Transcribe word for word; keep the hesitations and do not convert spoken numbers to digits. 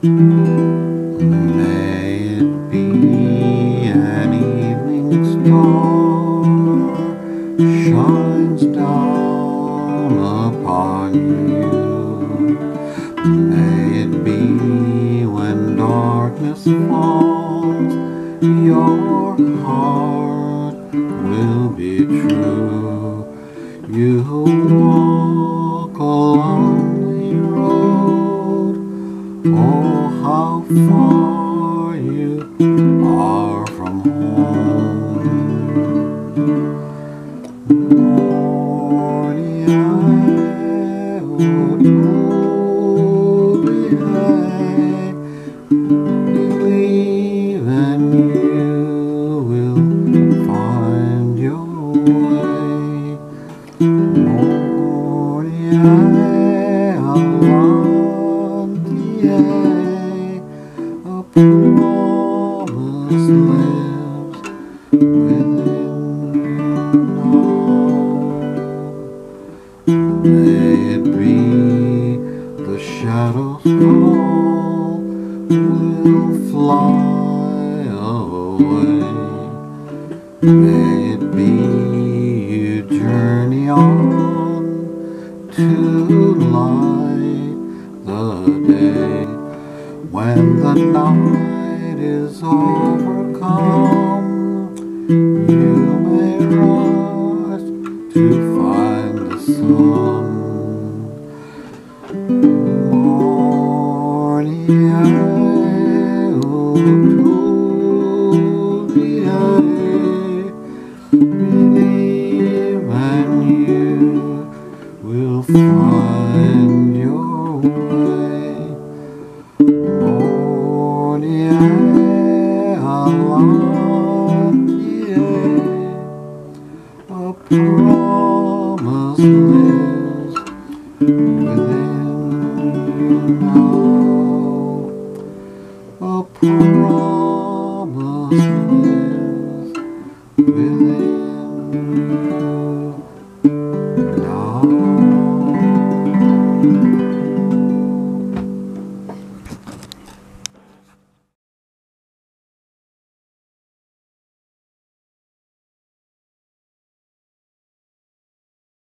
May it be an evening star shines down upon you. May it be when darkness falls, your heart will be true. You walk along the road, oh how far you are from home. Morning, I would believe and you will find your way. Morning, I want a promise lives within you now. May it be the shadows fall will fly away. May it be you journey on to light the day. When the night is overcome, you may rise to find the sun. Morning, I believe and you will find your way. Morning, I want a promise lives within you now.